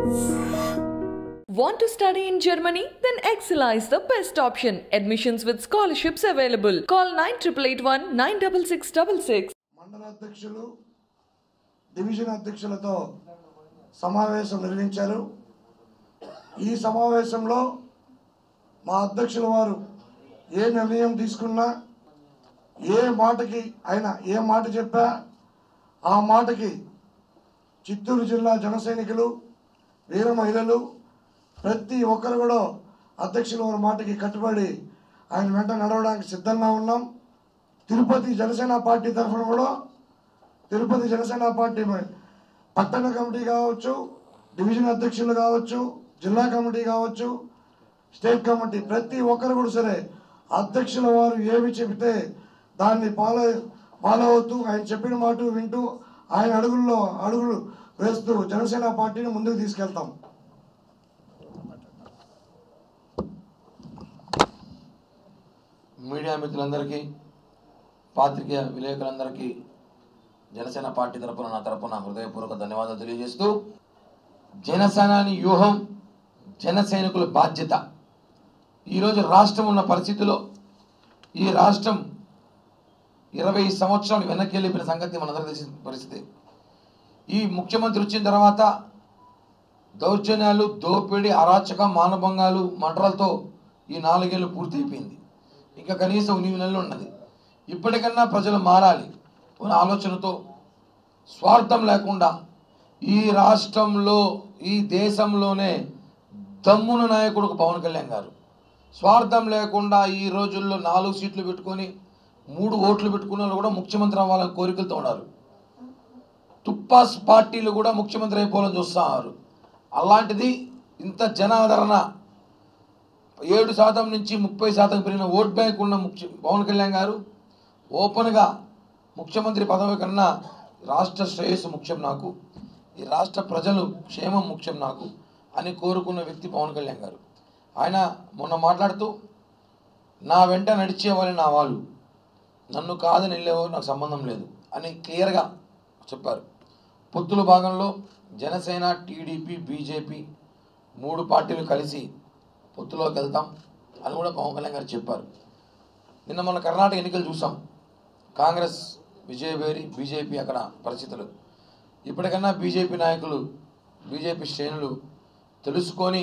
Want to study in Germany? Then Excella is the best option. Admissions with scholarships available. Call 9881 96666. మండల అధ్యక్షులు division అధ్యక్షులతో సమావేశం నిర్వహించారు. ఈ సమావేశంలో మా అధ్యక్షుల వారు ఏ నిర్ణయం తీసుకున్నా, ఏ మాటకి ఆయన ఏ మాట చెప్పా ఆ మాటకి చిత్తూరు జిల్లా జన సైనికులు, వీర మహిళలు ప్రతి ఒక్కరు కూడా అధ్యక్షుల వారి మాటకి కట్టుబడి ఆయన వెంట నడవడానికి సిద్ధంగా ఉన్నాం. తిరుపతి జనసేన పార్టీ తరఫున కూడా తిరుపతి జనసేన పార్టీ పట్టణ కమిటీ కావచ్చు, డివిజన్ అధ్యక్షులు కావచ్చు, జిల్లా కమిటీ కావచ్చు, స్టేట్ కమిటీ ప్రతి ఒక్కరు కూడా సరే అధ్యక్షుల వారు ఏమి చెబితే దాన్ని ఫాలో అవుతూ ఆయన చెప్పిన మాట వింటూ ఆయన అడుగులు వేస్తూ జనసేన పార్టీని ముందుకు తీసుకెళ్తాం. మీడియా మిత్రులందరికీ, పాత్రికేయ విలేకరులందరికీ జనసేన పార్టీ తరపున నా తరపున హృదయపూర్వక ధన్యవాదాలు తెలియజేస్తూ, జనసేనాని వ్యూహం, జన సైనికుల బాధ్యత. ఈరోజు రాష్ట్రం ఉన్న పరిస్థితిలో ఈ రాష్ట్రం 20 సంవత్సరాలు వెనక్కి వెళ్ళిపోయిన సంగతి మనందరికీ తెలిసిన పరిస్థితి. ఈ ముఖ్యమంత్రి వచ్చిన తర్వాత దౌర్జన్యాలు, దోపిడీ, అరాచకం, మానభంగాలు, మంటలతో ఈ 4 ఏళ్ళు పూర్తి అయిపోయింది. ఇంకా కనీసం 8 నెలలు ఉన్నది. ఇప్పటికన్నా ప్రజలు మారాలి అనే ఆలోచనతో స్వార్థం లేకుండా ఈ రాష్ట్రంలో, ఈ దేశంలోనే దమ్మున నాయకుడు పవన్ కళ్యాణ్ గారు స్వార్థం లేకుండా ఈ రోజుల్లో 4 సీట్లు పెట్టుకొని 3 ఓట్లు పెట్టుకున్న వాళ్ళు కూడా ముఖ్యమంత్రి అవ్వాలని కోరికలతో ఉన్నారు. తుప్పాస్ పార్టీలు కూడా ముఖ్యమంత్రి అయిపోవాలని చూస్తున్నారు. అలాంటిది ఇంత జనాదరణ 7% నుంచి 30% పెరిగిన ఓట్ బ్యాంక్ ఉన్న పవన్ కళ్యాణ్ గారు ఓపెన్గా ముఖ్యమంత్రి పదవి కన్నా రాష్ట్ర శ్రేయస్సు ముఖ్యం నాకు, ఈ రాష్ట్ర ప్రజలు క్షేమం ముఖ్యం నాకు అని కోరుకున్న వ్యక్తి పవన్ కళ్యాణ్ గారు. ఆయన మొన్న మాట్లాడుతూ నా వెంట నడిచేవాళ్ళు నా వాళ్ళు, నన్ను కాదని వెళ్ళేవారు నాకు సంబంధం లేదు అని క్లియర్గా చెప్పారు. పొత్తుల భాగంలో జనసేన, టీడీపీ, బీజేపీ 3 పార్టీలు కలిసి పొత్తులోకి వెళ్తాం అని కూడా పవన్ కళ్యాణ్ గారు చెప్పారు. నిన్న మన కర్ణాటక ఎన్నికలు చూసాం. కాంగ్రెస్ విజయభేరి, బీజేపీ అక్కడ పరిస్థితులు. ఇప్పటికన్నా బీజేపీ నాయకులు, బీజేపీ శ్రేణులు తెలుసుకొని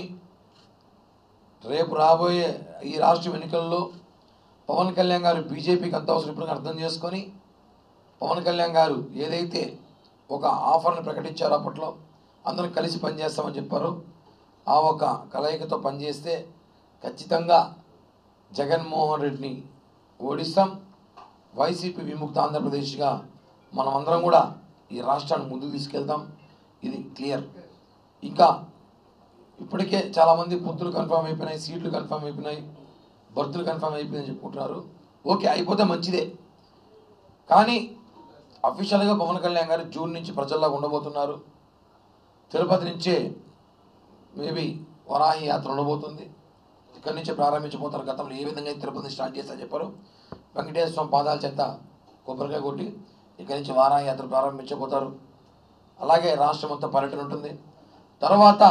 రేపు రాబోయే ఈ రాష్ట్ర ఎన్నికల్లో పవన్ కళ్యాణ్ గారు బీజేపీకి అంత అవసరం ఇప్పుడు అర్థం చేసుకొని పవన్ కళ్యాణ్ గారు ఏదైతే ఒక ఆఫర్ని ప్రకటించారో అప్పట్లో అందరం కలిసి పనిచేస్తామని చెప్పారు. ఆ ఒక కలయికతో పనిచేస్తే ఖచ్చితంగా జగన్మోహన్ రెడ్డిని ఓడిస్తాం. వైసీపీ విముక్త ఆంధ్రప్రదేశ్గా మనం అందరం కూడా ఈ రాష్ట్రాన్ని ముందుకు తీసుకెళ్తాం. ఇది క్లియర్. ఇంకా ఇప్పటికే చాలామంది పొత్తులు కన్ఫర్మ్ అయిపోయినాయి, సీట్లు కన్ఫర్మ్ అయిపోయినాయి, బర్తులు కన్ఫర్మ్ అయిపోయిందని చెప్పుకుంటున్నారు. ఓకే, అయిపోతే మంచిదే. కానీ అఫీషియల్గా పవన్ కళ్యాణ్ గారు జూన్ నుంచి ప్రజల్లా ఉండబోతున్నారు. తిరుపతి నుంచే మేబీ వరాహి యాత్ర ఉండబోతుంది. ఇక్కడి నుంచే ప్రారంభించబోతారు. గతంలో ఏ విధంగా తిరుపతి స్టార్ట్ చేస్తా చెప్పారు. వెంకటేశ్వర స్వామి పాదాల చెంత కొబ్బరికాయ కొట్టి ఇక్కడి నుంచి వారాహి యాత్ర ప్రారంభించబోతారు. అలాగే రాష్ట్రం అంతా పర్యటన ఉంటుంది. తర్వాత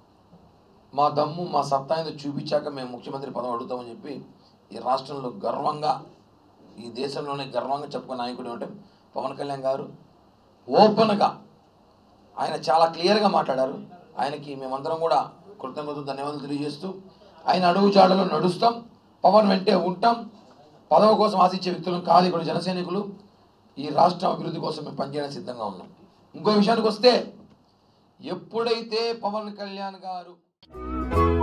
మా దమ్ము, మా సత్తా ఏదో చూపించాక మేము ముఖ్యమంత్రి పదవి అడుగుతామని చెప్పి ఈ రాష్ట్రంలో గర్వంగా, ఈ దేశంలోనే గర్వంగా చెప్పుకునే నాయకుడు అంటే పవన్ కళ్యాణ్ గారు. ఓపెన్గా ఆయన చాలా క్లియర్గా మాట్లాడారు. ఆయనకి మేమందరం కూడా కృతజ్ఞతలు, ధన్యవాదాలు తెలియజేస్తూ ఆయన అడుగు జాడలో నడుస్తాం, పవన్ వెంటే ఉంటాం. పదవి కోసం ఆశించే వ్యక్తులను కాదు ఇక్కడ జనసైనికులు. ఈ రాష్ట్రం అభివృద్ధి కోసం మేము పనిచేయడానికి సిద్ధంగా ఉన్నాం. ఇంకో విషయానికి వస్తే, ఎప్పుడైతే పవన్ కళ్యాణ్ గారు